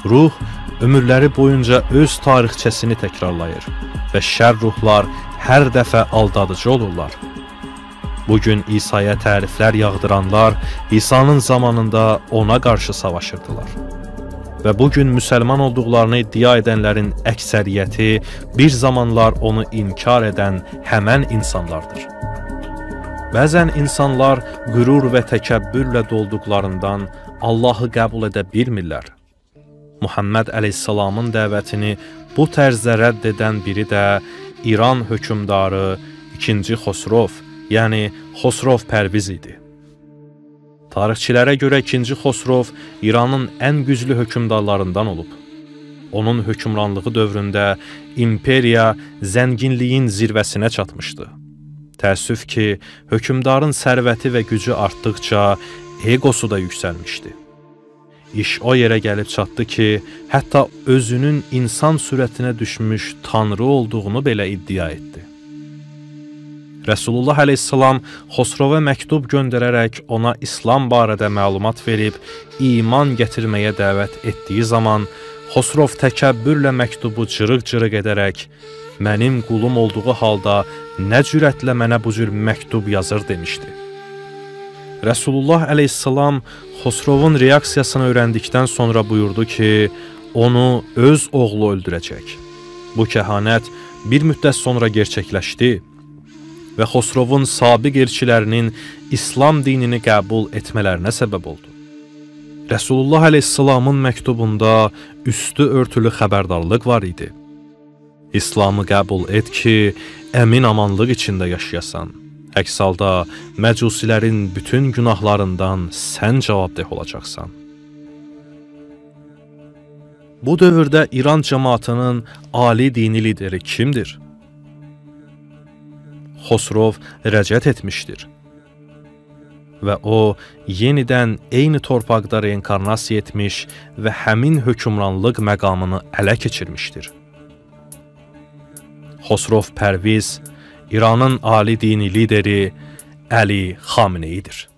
Ruh ömürləri boyunca öz tarixçəsini təkrarlayır və şər ruhlar hər dəfə aldadıcı olurlar. Bugün İsa'ya təriflər yağdıranlar İsa'nın zamanında ona qarşı savaşırdılar. Və bugün müsəlman olduqlarını iddia edənlərin əksəriyyəti bir zamanlar onu inkar edən həmən insanlardır. Bəzən insanlar qürur və təkəbbürlə dolduqlarından Allahı qəbul edə bilmirlər. Muhammed əleyhissalamın dəvətini bu tərzdə rədd edən biri də İran hökmdarı 2. Xosrov, yəni Xosrov Pərviz idi. Tarixçilərə görə 2. Xosrov İranın ən güclü hökmdarlarından olub. Onun hökmranlığı dövründə imperiya zənginliyin zirvəsinə çatmışdı. Təəssüf ki, hökmdarın sərvəti və gücü artdıqca egosu da yüksəlmişdi. İş o yerə gəlib çatdı ki, hətta özünün insan sürətinə düşmüş tanrı olduğunu belə iddia etdi. Rəsulullah əleyhissalam Xosrova məktub göndərərək ona İslam barədə məlumat verib, iman gətirməyə dəvət etdiyi zaman, Xosrov təkəbbürlə məktubu cırıq-cırıq edərək, mənim qulum olduğu halda nə cürətlə mənə bu cür məktub yazır demişdi. Rəsulullah əleyhissalam Xosrovun reaksiyasını öyrəndikdən sonra buyurdu ki, onu öz oğlu öldürəcək. Bu kəhanət bir müddət sonra gerçəkləşdi və Xosrovun sabiq elçilərinin İslam dinini qəbul etmələrinə səbəb oldu. Rəsulullah əleyhissalamın məktubunda üstü örtülü xəbərdarlıq var idi. İslamı qəbul et ki, əmin-amanlıq içində yaşayasan. Əks halda məcusilərin bütün günahlarından sən cavabdeh olacaqsan. Bu dövrdə İran cəmaatının ali dini lideri kimdir? Xosrov rəcət etmişdir və o, yenidən eyni torpaqda reinkarnasiya etmiş və həmin hökmranlıq məqamını ələ keçirmişdir. Xosrov Pərviz, İranın ali dini lideri Əli Xameneyidir.